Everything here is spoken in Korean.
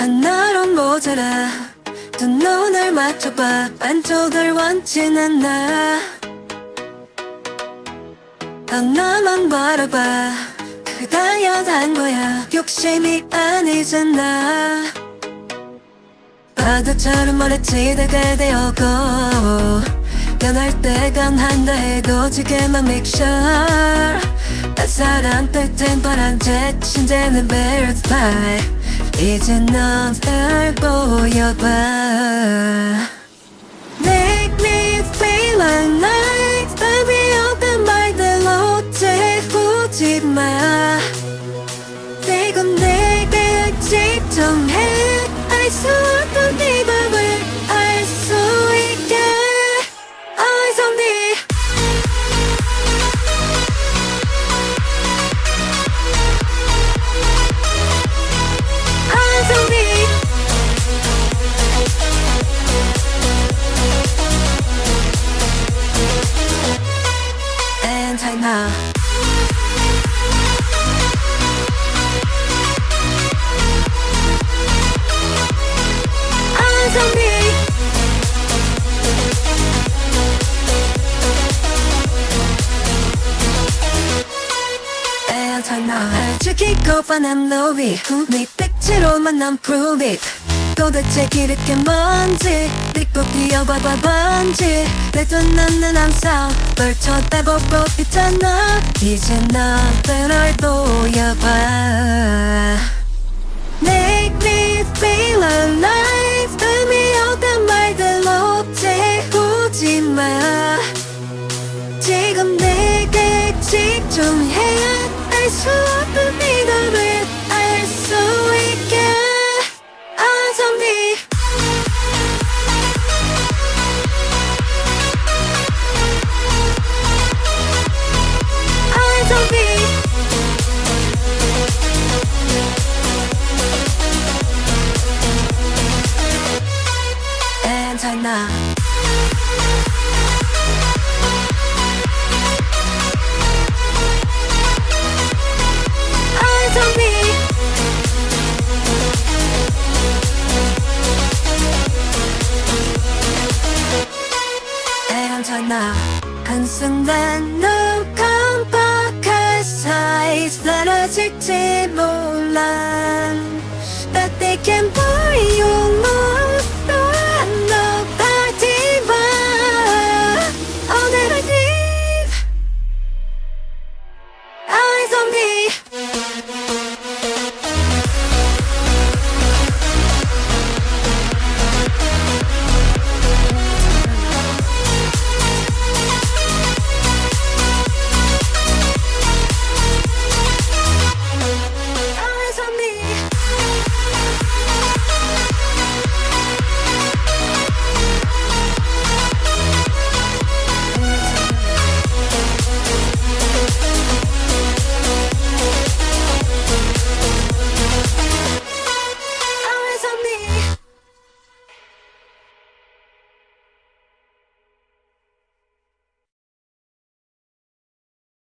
하나론 모자라. 두 눈을 맞춰봐. 반쪽을 원진 않아. 하나만 바라봐. 그게 당연한 거야. 욕심이 아니잖아. 바다처럼 멀어지다가 되었고 변할 때간 한다 해도 지금만 make sure 난 사람 뺄땐 바람jet 이제는 birds fly. 이제 너를 보여봐. Make me feel alive. Baby 어떤 말들로 채우지 마. 지금 내게 집중해. 알 수 없던 네 맘을 알 수 있게. Eyes on me. Eyes on me. And I know. Eyes on me. And I know. 죽이고 반한 로비 네 빛으로만 난 prove it. 도대체 길을 게 뭔지 띠고 뛰어봐봐 번지. 내 돈 넣는 항상 널 쳐다보고 있잖아. 이제 너를 보여봐. Make me feel alive. 의미 없던 말들로 채우지 마. 지금 내게 집중해. 알 수 없는 미담을 알 수 있게. Eyes on me. Eyes on me. And I know. Eyes on me. And I know. 한순간 너 깜빡할 사이 사라질지 몰라.